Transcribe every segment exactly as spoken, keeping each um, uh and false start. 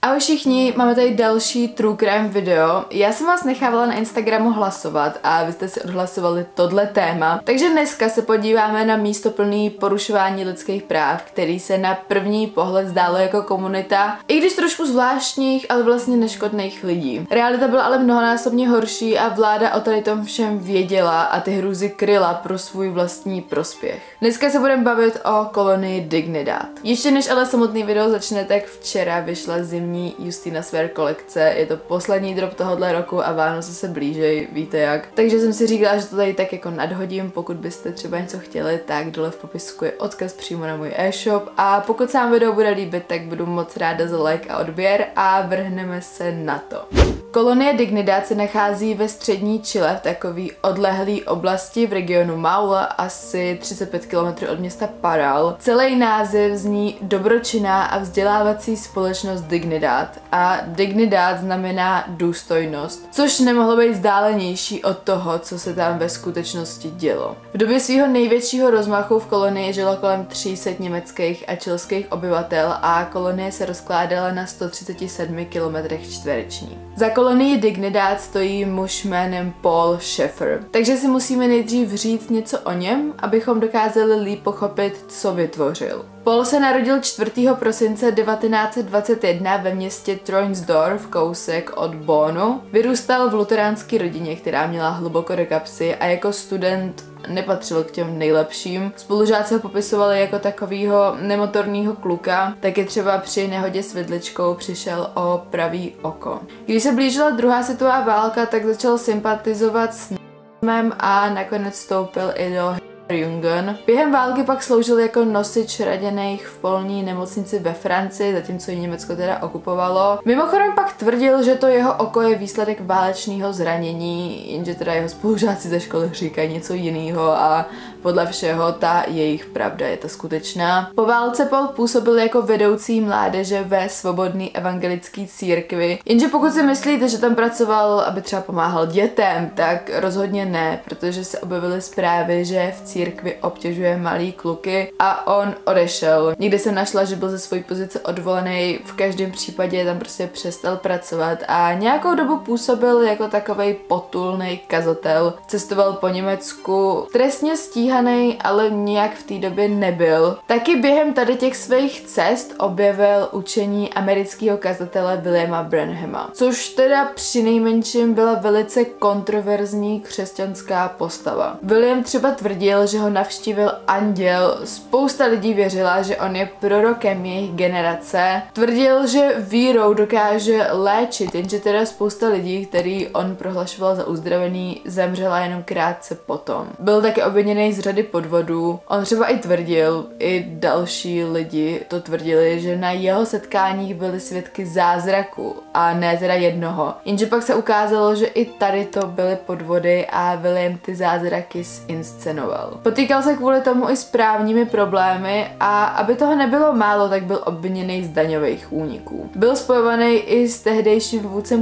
Ahoj všichni, máme tady další True Crime video. Já jsem vás nechávala na Instagramu hlasovat a vy jste si odhlasovali tohle téma. Takže dneska se podíváme na místo plný porušování lidských práv, který se na první pohled zdálo jako komunita, i když trošku zvláštních, ale vlastně neškodných lidí. Realita byla ale mnohonásobně horší a vláda o tady tom všem věděla a ty hrůzy kryla pro svůj vlastní prospěch. Dneska se budeme bavit o kolonii Dignidad. Ještě než ale samotný video začne, tak včera vyšla zimní Justina Swear kolekce, je to poslední drop tohohle roku a Vánoce se blížej, víte jak. Takže jsem si říkala, že to tady tak jako nadhodím, pokud byste třeba něco chtěli, tak dole v popisku je odkaz přímo na můj e-shop a pokud se vám video bude líbit, tak budu moc ráda za like a odběr a vrhneme se na to. Kolonie Dignidad se nachází ve střední Chile v takový odlehlý oblasti v regionu Maule, asi třicet pět kilometrů od města Parral. Celý název zní dobročinná a vzdělávací společnost Dignidad a Dignidad znamená důstojnost, což nemohlo být vzdálenější od toho, co se tam ve skutečnosti dělo. V době svého největšího rozmachu v kolonii žilo kolem tří set německých a chilských obyvatel a kolonie se rozkládala na sto třiceti sedmi kilometrech čtverečních. Za kolonii Dignidad stojí muž jménem Paul Schaeffer. Takže si musíme nejdřív říct něco o něm, abychom dokázali líp pochopit, co vytvořil. Paul se narodil čtvrtého prosince devatenáct set dvacet jedna ve městě Troisdorf, kousek od Bonnu. Vyrůstal v luteránské rodině, která měla hluboko do kapsy a jako student nepatřil k těm nejlepším. Spolužáci ho popisovali jako takovýho nemotorního kluka, taky třeba při nehodě s vidličkou přišel o pravý oko. Když se blížila druhá světová válka, tak začal sympatizovat s nazismem a nakonec vstoupil i do Jungen. Během války pak sloužil jako nosič raněných v polní nemocnici ve Francii, zatímco ji Německo teda okupovalo. Mimochodem pak tvrdil, že to jeho oko je výsledek válečného zranění, jenže teda jeho spolužáci ze školy říkají něco jiného a podle všeho ta jejich pravda je ta skutečná. Po válce Paul působil jako vedoucí mládeže ve svobodné evangelické církvi, jenže pokud si myslíte, že tam pracoval, aby třeba pomáhal dětem, tak rozhodně ne, protože se objevily zprávy, že v církvi obtěžuje malý kluky a on odešel. Někdy jsem našla, že byl ze své pozice odvolaný, v každém případě tam prostě přestal pracovat a nějakou dobu působil jako takovej potulný kazatel. Cestoval po Německu, trestně stíhaný, ale nijak v té době nebyl. Taky během tady těch svých cest objevil učení amerického kazatele Williama Branhama, což teda přinejmenším byla velice kontroverzní křesťanská postava. William třeba tvrdil, že ho navštívil anděl, spousta lidí věřila, že on je prorokem jejich generace. Tvrdil, že vírou dokáže léčit, jenže teda spousta lidí, který on prohlašoval za uzdravený, zemřela jenom krátce potom. Byl taky obviněný z řady podvodů. On třeba i tvrdil, i další lidi to tvrdili, že na jeho setkáních byli svědky zázraku a ne teda jednoho. Jenže pak se ukázalo, že i tady to byly podvody a William ty zázraky zinscenoval. Potýkal se kvůli tomu i s právními problémy a aby toho nebylo málo, tak byl obviněný z daňových úniků. Byl spojovaný i s tehdejším vůdcem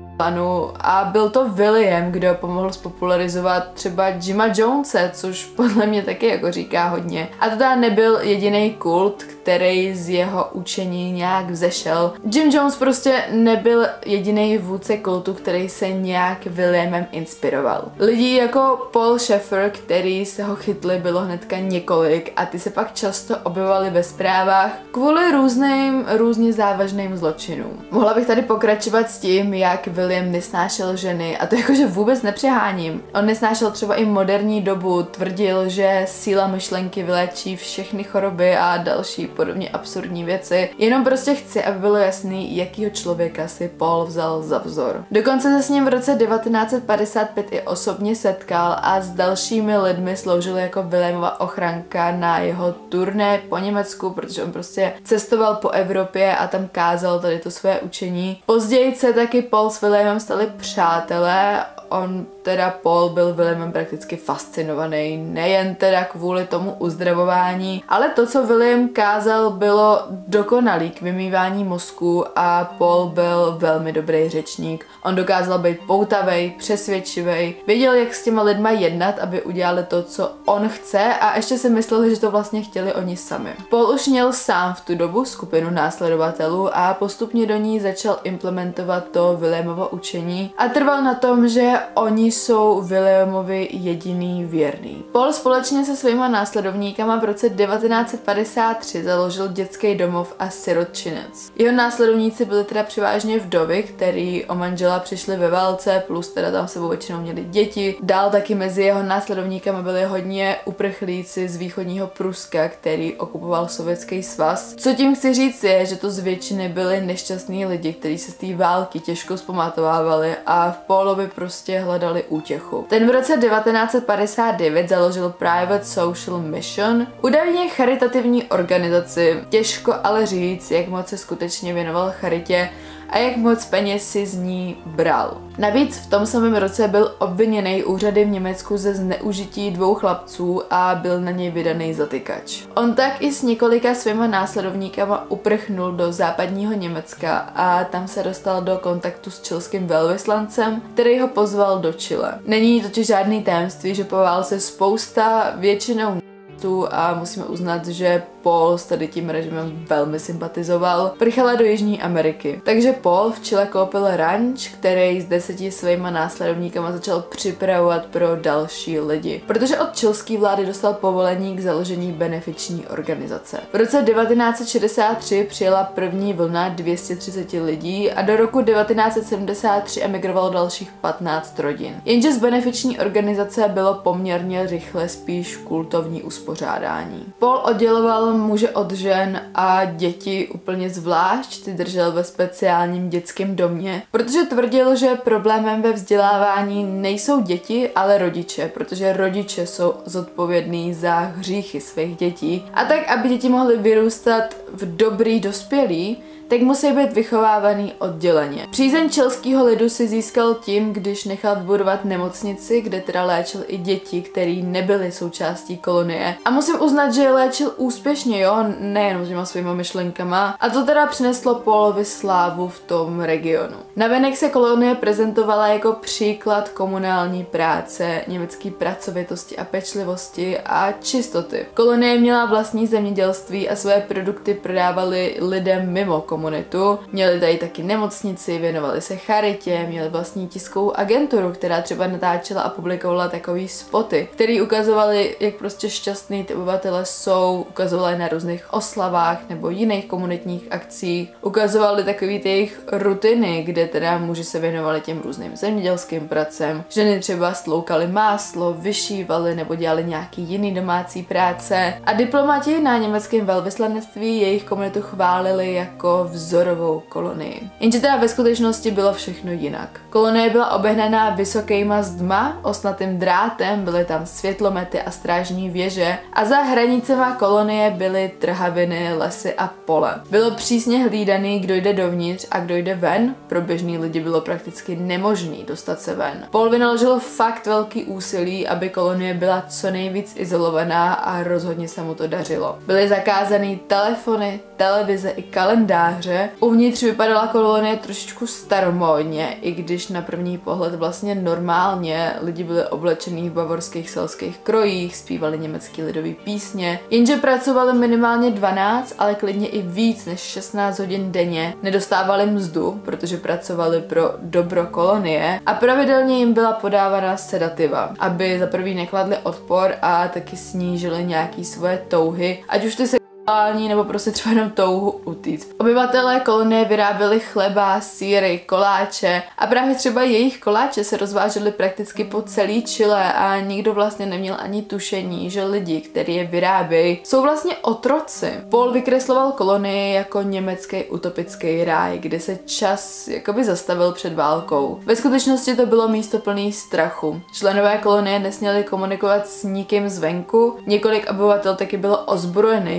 a byl to William, kdo pomohl spopularizovat třeba Jima Jonese, což podle mě taky jako říká hodně. A to teda nebyl jediný kult, který z jeho učení nějak vzešel. Jim Jones prostě nebyl jediný vůdce kultu, který se nějak Williamem inspiroval. Lidí jako Paul Schaeffer, který se ho chytli, bylo hnedka několik a ty se pak často objevovaly ve zprávách kvůli různým, různě závažným zločinům. Mohla bych tady pokračovat s tím, jak William nesnášel ženy a to jakože vůbec nepřeháním. On nesnášel třeba i moderní dobu, tvrdil, že síla myšlenky vyléčí všechny choroby a další podobně absurdní věci. Jenom prostě chci, aby bylo jasný, jakýho člověka si Paul vzal za vzor. Dokonce se s ním v roce devatenáct set padesát pět i osobně setkal a s dalšími lidmi sloužil jako Williamova ochranka na jeho turné po Německu, protože on prostě cestoval po Evropě a tam kázal tady to své učení. Později se taky Paul s Williamem stali přátelé. on teda Paul byl Williamem prakticky fascinovaný, nejen teda kvůli tomu uzdravování, ale to, co William kázal, bylo dokonalý k vymývání mozku a Paul byl velmi dobrý řečník. On dokázal být poutavej, přesvědčivý, věděl, jak s těma lidma jednat, aby udělali to, co on chce a ještě si mysleli, že to vlastně chtěli oni sami. Paul už měl sám v tu dobu skupinu následovatelů a postupně do ní začal implementovat to Williamovo učení a trval na tom, že oni jsou Williamovi jediný věrný. Paul společně se svýma následovníkama v roce devatenáct set padesát tři založil dětský domov a sirotčinec. Jeho následovníci byli teda převážně vdovy, který o manžela přišli ve válce, plus teda tam sebou většinou měli děti. Dál taky mezi jeho následovníkama byli hodně uprchlíci z východního Pruska, který okupoval Sovětský svaz. Co tím chci říct je, že to z většiny byli nešťastní lidi, kteří se z té války těžko zpamatovávali a v Paulovi prostě hledali útěchu. Ten v roce devatenáct set padesát devět založil Private Social Mission, údajně charitativní organizaci. Těžko ale říct, jak moc se skutečně věnoval charitě a jak moc peněz si z ní bral. Navíc v tom samém roce byl obviněný úřady v Německu ze zneužití dvou chlapců a byl na něj vydaný zatykač. On tak i s několika svýma následovníkama uprchnul do západního Německa a tam se dostal do kontaktu s chilským velvyslancem, který ho pozval do Chile. Není totiž žádný tajemství, že po válce spousta většinou a musíme uznat, že Paul s tady tím režimem velmi sympatizoval, prchala do Jižní Ameriky. Takže Paul v Chile koupil ranč, který s deseti svýma následovníkama začal připravovat pro další lidi, protože od chilské vlády dostal povolení k založení benefiční organizace. V roce devatenáct set šedesát tři přijela první vlna dvě stě třicet lidí a do roku devatenáct set sedmdesát tři emigrovalo dalších patnáct rodin. Jenže z benefiční organizace bylo poměrně rychle spíš kultovní uspořádání. Paul odděloval muže od žen a děti úplně zvlášť, ty držel ve speciálním dětském domě, protože tvrdil, že problémem ve vzdělávání nejsou děti, ale rodiče, protože rodiče jsou zodpovědní za hříchy svých dětí. A tak, aby děti mohly vyrůstat v dobrý dospělí, tak musí být vychovávaný odděleně. Přízeň chilského lidu si získal tím, když nechal vybudovat nemocnici, kde teda léčil i děti, které nebyly součástí kolonie. A musím uznat, že je léčil úspěšně, jo, nejenom těma svýma myšlenkama. A to teda přineslo Paulovi slávu v tom regionu. Navenek se kolonie prezentovala jako příklad komunální práce, německé pracovitosti a pečlivosti a čistoty. Kolonie měla vlastní zemědělství a své produkty prodávali lidem mimo komunitu. Komunitu. Měli tady taky nemocnici, věnovali se charitě, měli vlastní tiskovou agenturu, která třeba natáčela a publikovala takový spoty, který ukazovali, jak prostě šťastný ty obyvatele jsou, ukazovali na různých oslavách nebo jiných komunitních akcích, ukazovali takový ty jejich rutiny, kde teda muži se věnovali těm různým zemědělským pracem, ženy třeba stloukali máslo, vyšívali nebo dělali nějaký jiný domácí práce a diplomati na německém velvyslanectví jejich komunitu chválili jako vzorovou kolonii. Jenže teda ve skutečnosti bylo všechno jinak. Kolonie byla obehnaná vysokýma zdma, osnatým drátem, byly tam světlomety a strážní věže a za hranicema kolonie byly trhaviny, lesy a pole. Bylo přísně hlídaný, kdo jde dovnitř a kdo jde ven. Pro běžný lidi bylo prakticky nemožný dostat se ven. Paul vynaložil fakt velký úsilí, aby kolonie byla co nejvíc izolovaná a rozhodně se mu to dařilo. Byly zakázaný telefony, televize i kalendáře. Uvnitř vypadala kolonie trošičku staromódně, i když na první pohled vlastně normálně. Lidi byli oblečení v bavorských selských krojích, zpívali německý lidový písně, jenže pracovali minimálně dvanáct, ale klidně i víc než šestnáct hodin denně. Nedostávali mzdu, protože pracovali pro dobro kolonie a pravidelně jim byla podávána sedativa, aby za prvý nekladli odpor a taky snížili nějaký svoje touhy, ať už ty se nebo prostě třeba jenom touhu utíct. Obyvatelé kolonie vyráběli chleba, sýry, koláče a právě třeba jejich koláče se rozvážely prakticky po celý Chile a nikdo vlastně neměl ani tušení, že lidi, kteří je vyrábějí, jsou vlastně otroci. Paul vykresloval kolonii jako německý utopický ráj, kde se čas jakoby zastavil před válkou. Ve skutečnosti to bylo místo plný strachu. Členové kolonie nesměli komunikovat s nikým zvenku, několik obyvatel taky bylo ozbrojených, aby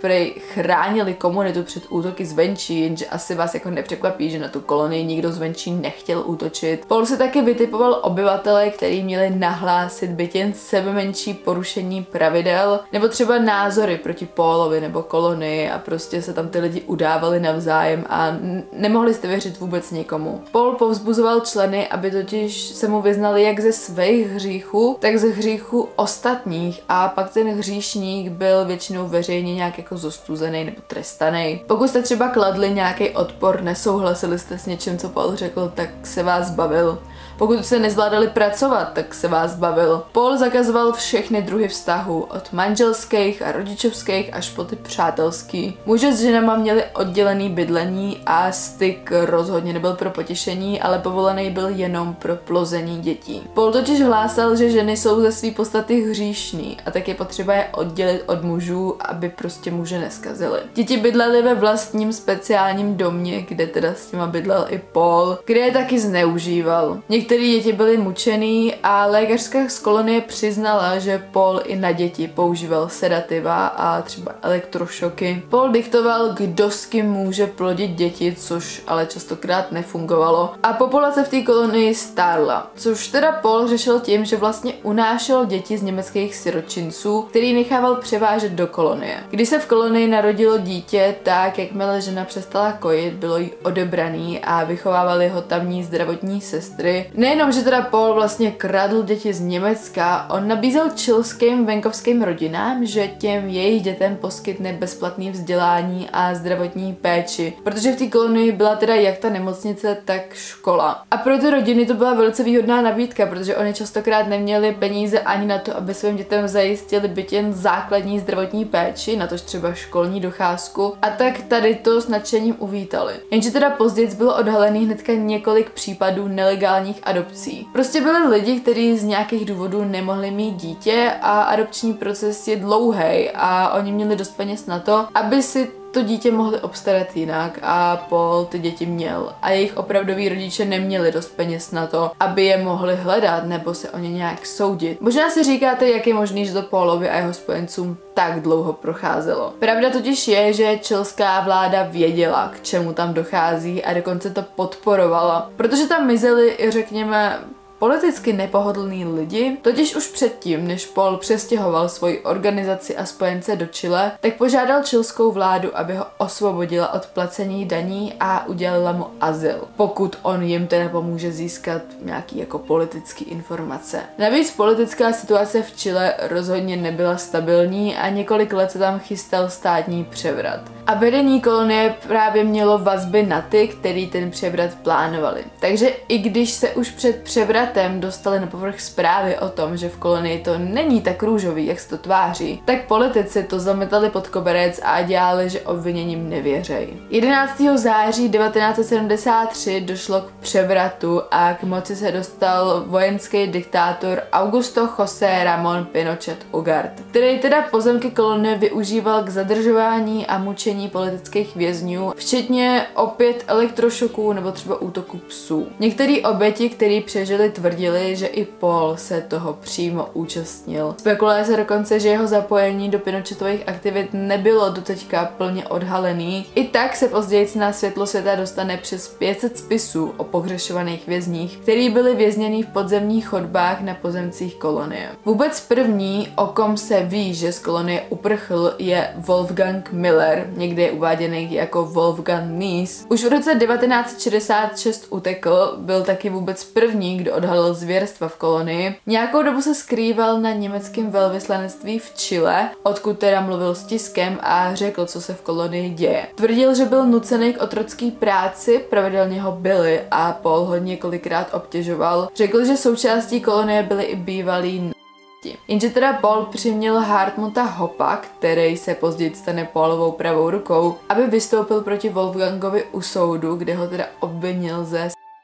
prej chránili komunitu před útoky zvenčí, jenže asi vás jako nepřekvapí, že na tu kolonii nikdo zvenčí nechtěl útočit. Paul si taky vytipoval obyvatele, kteří měli nahlásit byť jen sebemenší porušení pravidel, nebo třeba názory proti Paulovi nebo kolonii a prostě se tam ty lidi udávali navzájem a nemohli jste věřit vůbec nikomu. Paul povzbuzoval členy, aby totiž se mu vyznali jak ze svých hříchů, tak ze hříchů ostatních a pak ten hříšník byl většinou veřejně nějak jako zostuzený nebo trestaný. Pokud jste třeba kladli nějaký odpor, nesouhlasili jste s něčím, co Paul řekl, tak se vás zbavil. Pokud se nezvládali pracovat, tak se vás bavil. Paul zakazoval všechny druhy vztahů, od manželských a rodičovských až po ty přátelský. Muže s ženama měli oddělený bydlení a styk rozhodně nebyl pro potěšení, ale povolený byl jenom pro plození dětí. Paul totiž hlásal, že ženy jsou ze své podstaty hříšný a tak je potřeba je oddělit od mužů, aby prostě muže neskazili. Děti bydlely ve vlastním speciálním domě, kde teda s těma bydlel i Paul, kde je taky zneužíval. Některé děti byly mučený a lékařská z kolonie přiznala, že Paul i na děti používal sedativa a třeba elektrošoky. Paul diktoval, kdo s kým může plodit děti, což ale častokrát nefungovalo. A populace v té kolonii stárla, což teda Paul řešil tím, že vlastně unášel děti z německých siročinců, který nechával převážet do kolonie. Když se v kolonii narodilo dítě, tak jakmile žena přestala kojit, bylo jí odebraný a vychovávali ho tamní zdravotní sestry. Nejenom, že teda Paul vlastně kradl děti z Německa, on nabízel chilským venkovským rodinám, že těm jejich dětem poskytne bezplatné vzdělání a zdravotní péči, protože v té kolonii byla teda jak ta nemocnice, tak škola. A pro ty rodiny to byla velice výhodná nabídka, protože oni častokrát neměli peníze ani na to, aby svým dětem zajistili byt jen základní zdravotní péči, natož třeba školní docházku, a tak tady to s nadšením uvítali. Jenže teda později bylo odhalených hnedka několik případů nelegálních adopcí. Prostě byli lidi, kteří z nějakých důvodů nemohli mít dítě a adopční proces je dlouhý a oni měli dost peněz na to, aby si to dítě mohli obstarat jinak a Paul ty děti měl a jejich opravdoví rodiče neměli dost peněz na to, aby je mohli hledat nebo se o ně nějak soudit. Možná si říkáte, jak je možný, že to Paulovi a jeho spojencům tak dlouho procházelo. Pravda totiž je, že chilská vláda věděla, k čemu tam dochází a dokonce to podporovala, protože tam mizeli, řekněme, politicky nepohodlní lidi, totiž už předtím, než Paul přestěhoval svoji organizaci a spojence do Chile, tak požádal chilskou vládu, aby ho osvobodila od placení daní a udělala mu azyl, pokud on jim teda pomůže získat nějaký jako politický informace. Navíc politická situace v Chile rozhodně nebyla stabilní a několik let se tam chystal státní převrat. A vedení kolonie právě mělo vazby na ty, který ten převrat plánovali. Takže i když se už před převratem dostali na povrch zprávy o tom, že v kolonii to není tak růžový, jak se to tváří, tak politici to zametali pod koberec a dělali, že obviněním nevěřej. jedenáctého září devatenáct set sedmdesát tři došlo k převratu a k moci se dostal vojenský diktátor Augusto José Ramón Pinochet Ugarte, který teda pozemky kolonie využíval k zadržování a mučení politických vězňů, včetně opět elektrošoků nebo třeba útoku psů. Některé oběti, které přežili, tvrdili, že i Paul se toho přímo účastnil. Spekuluje se dokonce, že jeho zapojení do Pinochetových aktivit nebylo doteďka plně odhalený. I tak se později na světlo světa dostane přes pět set spisů o pohřešovaných vězních, který byli vězněni v podzemních chodbách na pozemcích kolonie. Vůbec první, o kom se ví, že z kolonie uprchl, je Wolfgang Miller, někdy je uváděný jako Wolfgang Mies. Už v roce devatenáct set šedesát šest utekl, byl taky vůbec první, kdo odhalil zvěrstva v kolonii. Nějakou dobu se skrýval na německém velvyslanectví v Chile, odkud teda mluvil s tiskem a řekl, co se v kolonii děje. Tvrdil, že byl nucený k otrocké práci, pravidelně ho byli a Paul ho několikrát obtěžoval. Řekl, že součástí kolonie byly i bývalí. Jenže teda Paul přiměl Hartmuta Hoppa, který se později stane Paulovou pravou rukou, aby vystoupil proti Wolfgangovi u soudu, kde ho teda obvinil ze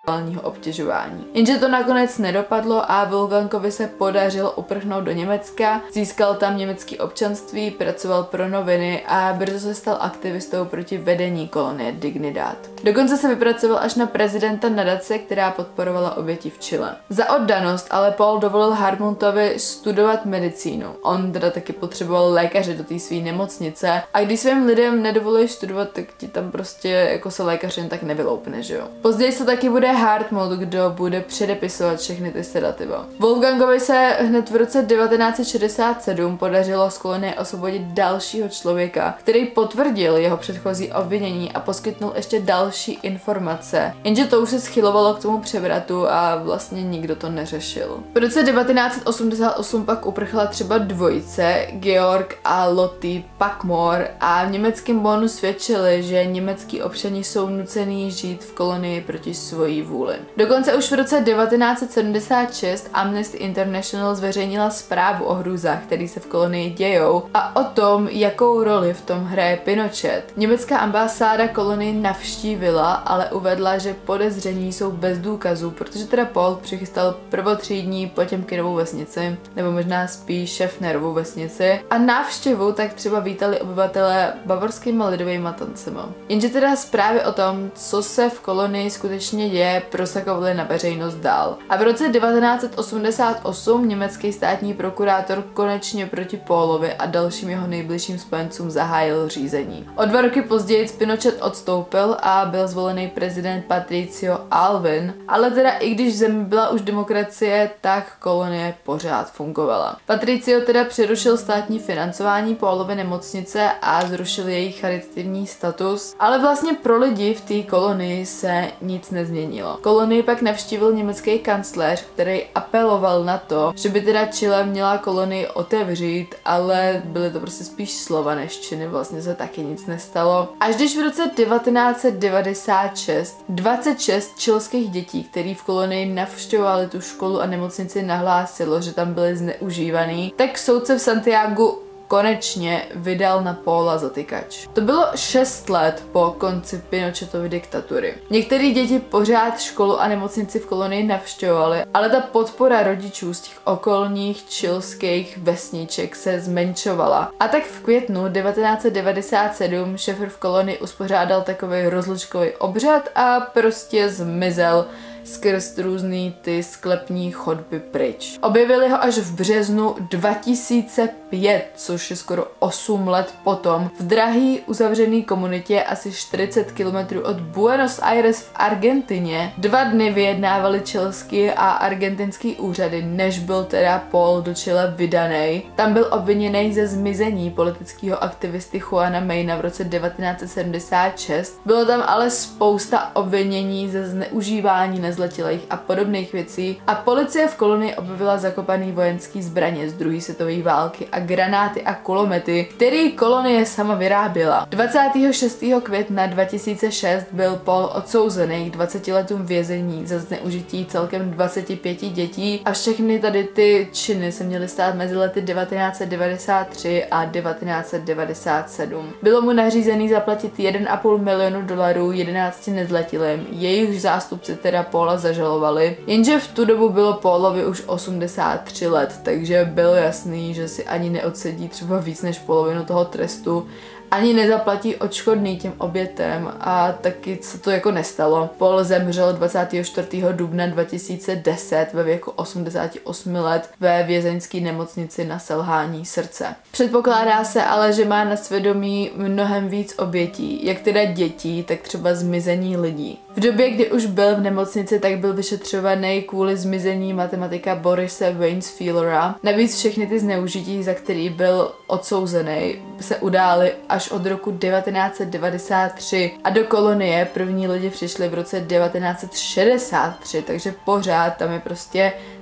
obtěžování. Jenže to nakonec nedopadlo a Wolfgangovi se podařilo uprchnout do Německa, získal tam německé občanství, pracoval pro noviny a brzo se stal aktivistou proti vedení kolonie Dignidad. Dokonce se vypracoval až na prezidenta nadace, která podporovala oběti v Chile. Za oddanost ale Paul dovolil Hartmutovi studovat medicínu. On teda taky potřeboval lékaře do té své nemocnice a když svým lidem nedovolíš studovat, tak ti tam prostě jako se lékař jen tak nevyloupne, že jo. Později se taky bude Hartmut, kdo bude předepisovat všechny ty sedativa. Wolfgangovi se hned v roce devatenáct set šedesát sedm podařilo z kolonie osvobodit dalšího člověka, který potvrdil jeho předchozí obvinění a poskytnul ještě další informace. Jenže to už se schylovalo k tomu převratu a vlastně nikdo to neřešil. V roce devatenáct set osmdesát osm pak uprchla třeba dvojice, Georg a Lottie Packmore, a v německém Bonnu svědčili, že německý občani jsou nucený žít v kolonii proti svojí vůli. Dokonce už v roce devatenáct set sedmdesát šest Amnesty International zveřejnila zprávu o hrůzách, které se v kolonii dějou, a o tom, jakou roli v tom hraje Pinochet. Německá ambasáda kolonii navštívila, ale uvedla, že podezření jsou bez důkazů, protože teda Paul přichystal prvotřídní Potěmkinovou vesnici, nebo možná spíš Šefnerovou vesnici, a návštěvu tak třeba vítali obyvatelé bavorskými lidovými tancema. Jenže teda zprávy o tom, co se v kolonii skutečně děje, prosakovaly na veřejnost dál. A v roce devatenáct set osmdesát osm německý státní prokurátor konečně proti Paulovi a dalším jeho nejbližším spojencům zahájil řízení. O dva roky později Pinochet odstoupil a byl zvolený prezident Patricio Aylwin, ale teda i když v zemi byla už demokracie, tak kolonie pořád fungovala. Patricio teda přerušil státní financování Paulovy nemocnice a zrušil její charitativní status, ale vlastně pro lidi v té kolonii se nic nezměnilo. Kolonii pak navštívil německý kancléř, který apeloval na to, že by teda Chile měla kolonii otevřít, ale byly to prostě spíš slova než činy, vlastně se taky nic nestalo. Až když v roce devatenáct set devadesát šest dvacet šest chilských dětí, který v kolonii navštěvovali tu školu a nemocnici, nahlásilo, že tam byly zneužívaný, tak soudce v Santiagu konečně vydal na Paula zatykač. To bylo šest let po konci Pinochetovy diktatury. Některé děti pořád školu a nemocnici v kolonii navštěvovaly, ale ta podpora rodičů z těch okolních chilských vesniček se zmenšovala. A tak v květnu devatenáct set devadesát sedm šéf v kolonii uspořádal takový rozlučkový obřad a prostě zmizel skrz různý ty sklepní chodby pryč. Objevili ho až v březnu dva tisíce pět, což je skoro osm let potom, v drahý uzavřený komunitě asi čtyřicet kilometrů od Buenos Aires v Argentině. Dva dny vyjednávali chilský a argentinský úřady, než byl teda Paul do Chile vydaný. Tam byl obviněný ze zmizení politického aktivisty Juana Mayna v roce devatenáct set sedmdesát šest. Bylo tam ale spousta obvinění ze zneužívání nezletilých a podobných věcí a policie v kolonii objevila zakopaný vojenský zbraně z druhé světové války a granáty a kulomety, který kolonie sama vyráběla. dvacátého šestého května dva tisíce šest byl Paul odsouzený k dvaceti letům vězení za zneužití celkem dvaceti pěti dětí a všechny tady ty činy se měly stát mezi lety devatenáct set devadesát tři a devatenáct set devadesát sedm. Bylo mu nařízený zaplatit jeden a půl milionu dolarů jedenácti nezletilým, jejich zástupci teda Paula zažalovali, jenže v tu dobu bylo Paulovi už osmdesát tři let, takže bylo jasný, že si ani neodsedí třeba víc než polovinu toho trestu, ani nezaplatí odškodný těm obětem a taky se to jako nestalo. Paul zemřel dvacátého čtvrtého dubna dva tisíce deset ve věku osmdesáti osmi let ve vězeňské nemocnici na selhání srdce. Předpokládá se ale, že má na svědomí mnohem víc obětí, jak teda dětí, tak třeba zmizení lidí. V době, kdy už byl v nemocnici, tak byl vyšetřovaný kvůli zmizení matematika Borise Weinsfehlera. Navíc všechny ty zneužití, za který byl odsouzený, se udály až od roku devatenáct set devadesát tři a do kolonie první lidi přišli v roce devatenáct set šedesát tři, takže pořád tam je prostě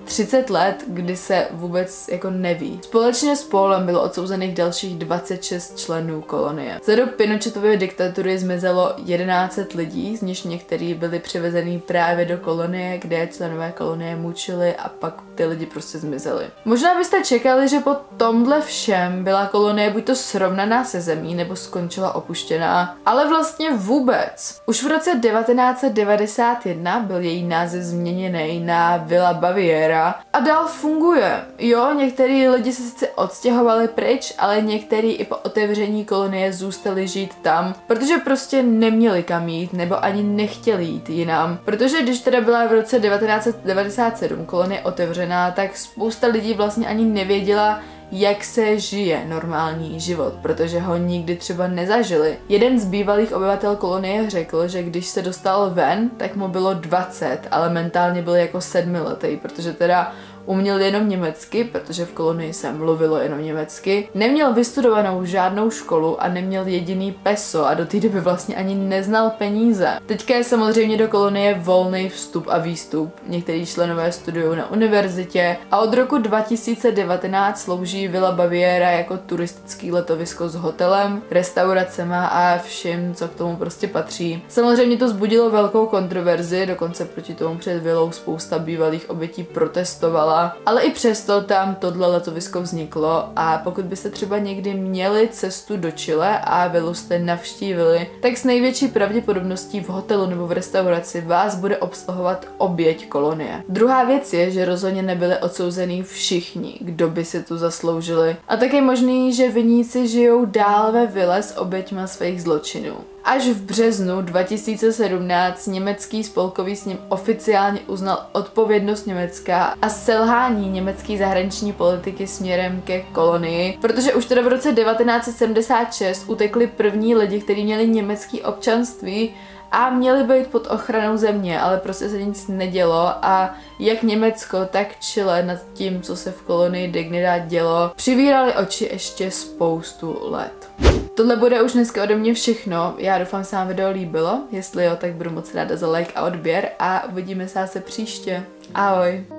třicet let, kdy se vůbec jako neví. Společně s Paulem bylo odsouzených dalších dvacet šest členů kolonie. Za dob Pinochetovy diktatury zmizelo jedenáct set lidí, z nich někteří byli přivezení právě do kolonie, kde členové kolonie mučili a pak ty lidi prostě zmizeli. Možná byste čekali, že po tomhle všem byla kolonie buď to srovnaná se zemí, nebo skončila opuštěná, ale vlastně vůbec. Už v roce devatenáct set devadesát jedna byl její název změněný na Villa Baviera a dál funguje. Jo, některý lidi se sice odstěhovali pryč, ale některý i po otevření kolonie zůstali žít tam, protože prostě neměli kam jít, nebo ani nechtěli jít jinam. Protože když teda byla v roce devatenáct set devadesát sedm kolonie otevřená, tak spousta lidí vlastně ani nevěděla, jak se žije normální život, protože ho nikdy třeba nezažili. Jeden z bývalých obyvatel kolonie řekl, že když se dostal ven, tak mu bylo dvacet, ale mentálně byl jako sedmiletý, protože teda uměl jenom německy, protože v kolonii se mluvilo jenom německy. Neměl vystudovanou žádnou školu a neměl jediný peso a do té doby vlastně ani neznal peníze. Teďka je samozřejmě do kolonie volný vstup a výstup. Někteří členové studují na univerzitě a od roku dva tisíce devatenáct slouží Villa Baviera jako turistický letovisko s hotelem, restauracema a vším, co k tomu prostě patří. Samozřejmě to vzbudilo velkou kontroverzi, dokonce proti tomu před vilou spousta bývalých obětí protestovala. Ale i přesto tam tohle letovisko vzniklo a pokud byste třeba někdy měli cestu do Chile a vilu jste navštívili, tak s největší pravděpodobností v hotelu nebo v restauraci vás bude obsluhovat oběť kolonie. Druhá věc je, že rozhodně nebyli odsouzení všichni, kdo by si tu zasloužili. A tak je možný, že viníci žijou dál ve vile s oběťma svých zločinů. Až v březnu dva tisíce sedmnáct německý spolkový sněm oficiálně uznal odpovědnost Německa a selhání německé zahraniční politiky směrem ke kolonii, protože už teda v roce devatenáct set sedmdesát šest utekli první lidi, kteří měli německé občanství a měli být pod ochranou země, ale prostě se nic nedělo a jak Německo, tak Chile nad tím, co se v kolonii Dignidad dělo, přivírali oči ještě spoustu let. Tohle bude už dneska ode mě všechno. Já doufám, že se vám video líbilo. Jestli jo, tak budu moc ráda za like a odběr a uvidíme se zase příště. Ahoj!